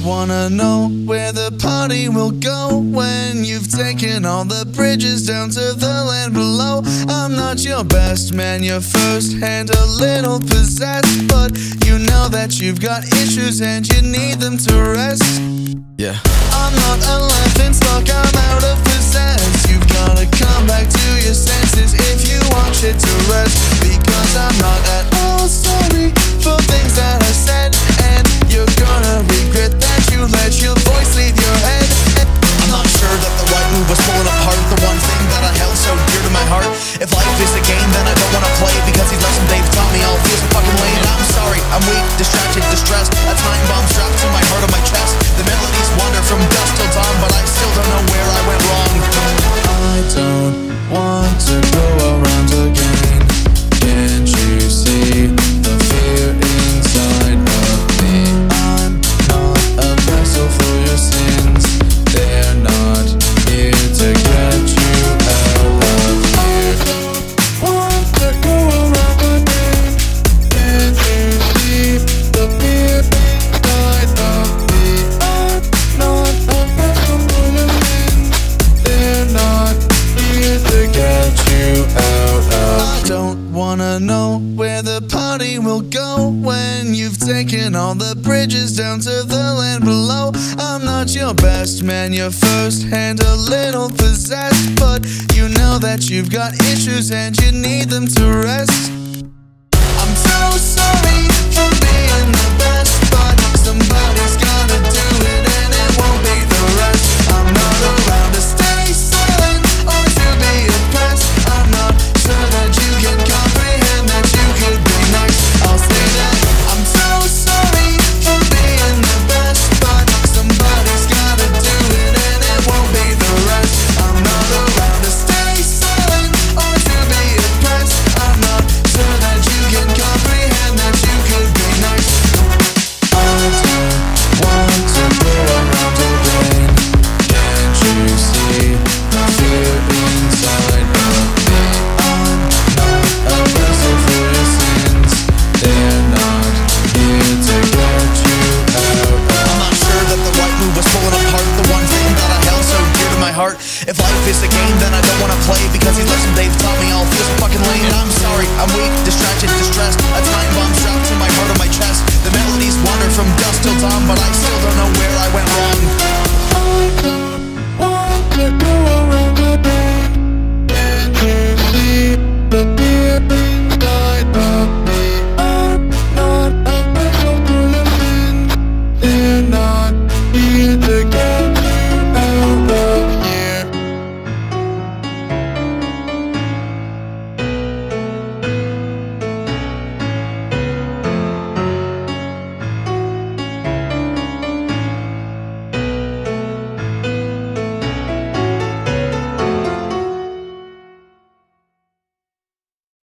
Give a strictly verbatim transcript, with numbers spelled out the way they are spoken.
wanna know where the party will go when you've taken all the bridges down to the land below. I'm not your best man, you're first hand a little possessed, but you know that you've got issues and you need them to rest. Yeah, I'm not a laughing stock, I'm out of possess. You've gotta come back to your senses if you want shit to rest, because I'm not at all sorry for things that I said, and you're gonna regret that you let your voice leave your head. I'm not sure that the right move was pulling apart the one thing that I held so dear to my heart. If life is a game, then I don't wanna play, because these lessons they've taught me all feel so fucking lame. And I'm sorry, I'm weak, distracted, distressed, a time bomb strapped to my heart on my chest. The melodies wander from dusk till dawn, but I still don't know where I went wrong. I don't want to go around again. Can't you see the fear inside of me? I'm not a vessel for your sins. They're not here to get you out of here. I don't want to go around again. Can't you see the fear inside of me? I'm not a vessel for your sins. They're not here to get you out of here. I don't wanna know where the party will go when you've taken all the bridges down to the land below. I'm not your best man, you're first hand a little possessed, but you know that you've got issues and you need them to rest. I'm so sorry for being the best, but somebody's gotta do it and it won't be the rest. I'm not around to stay silent or to be oppressed. I'm not sure that you can comprehend that you could be next. I'll say that I'm so sorry for being the best, but somebody's gotta do it and it won't be the rest. I'm not around to stay silent or to be oppressed. I'm not sure that you can comprehend that you could be next. I don't want to go around again. Can't you see the fear inside of me? I'm not a vessel for your sins. They're not here to get you out of. I'm not sure that the right move was pulling apart the one thing that I held so dear to my heart. If life is a game, then I don't wanna play, because these lessons they've taught me all feel so fucking lame. And I'm sorry, I'm weak, distracted, distressed, a time bomb strapped to my heart on my chest. The melodies wander from dusk till dawn, but I still don't know where I went wrong. I don't want to go around again. Can't you see the